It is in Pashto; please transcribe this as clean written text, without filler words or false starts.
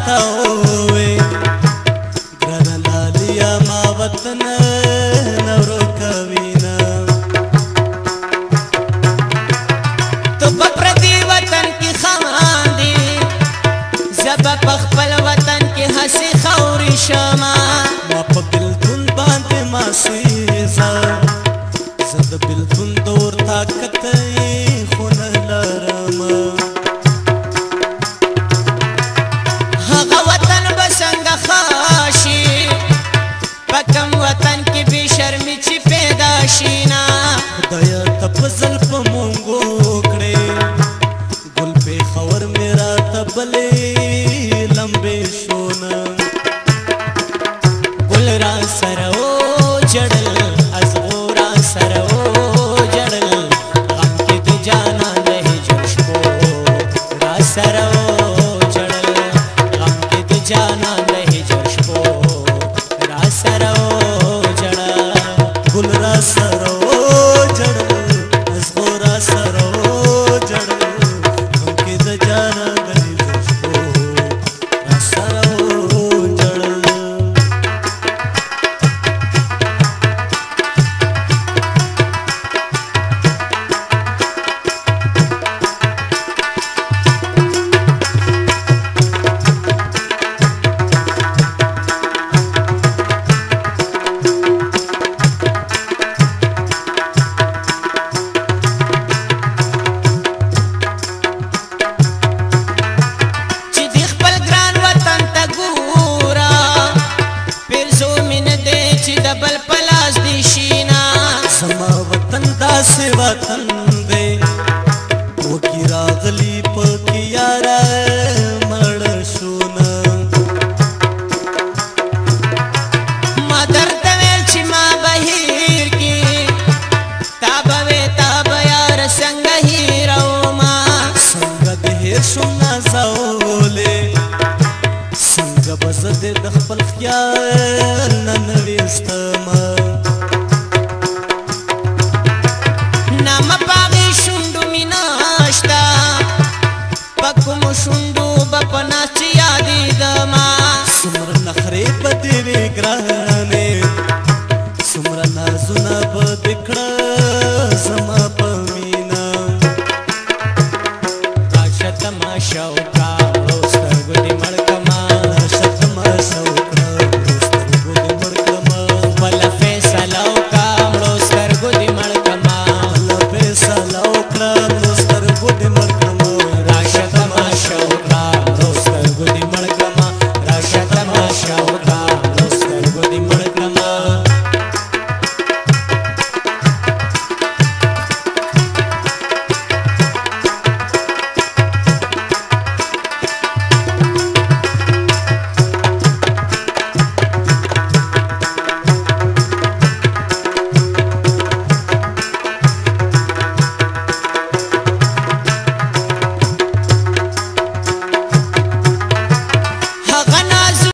راته ووې ګرانه لاليه ما وطن نه ورکوي نه تو په پردي وطن کې خاندې زه به په خپل وطن کې هسې خاورې شمه ما په بېلتون باندې ماسېږه زه د بېلتون د اور طاقت خو نه لرم هغه وطن به څنګه ښه شي په کوم وطن کې بې شرمي چې پیدا شي نه خدایه ته په زلفو مونږ وکړې ګل پېښور مې راته بلې لمبې شونه ګل را سره وجړل ازغو را سره وجړل غم کې د جانان د هجر شپو را سره وجړل غم کې د جانان د هجر شپو را سره وجړل ګل را سره وجړل ازغو را سره وجړل غم کې د جانان د هجر شپو را سره وجړل داسې وطن دی وکي راغلی پکې یاره مړ شونه ما درته ویل چې ما به هېر کې تا به وې تا به یاره څنګه هېرومه څنګه دې هېر شم نازولې څنګه به زه دې د خپل خیال نه ویستمه څومره نخرې به دې وې ګرانې څومره نازونه به دې کړه زما په مینه راشه تماشا وکړه